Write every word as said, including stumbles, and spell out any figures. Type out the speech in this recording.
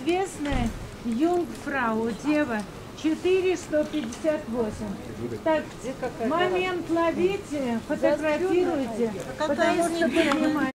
известная Юнгфрау, дева, четыре сто пятьдесят восемь. Так, момент ловите, фотографируйте, потому что поднимаете.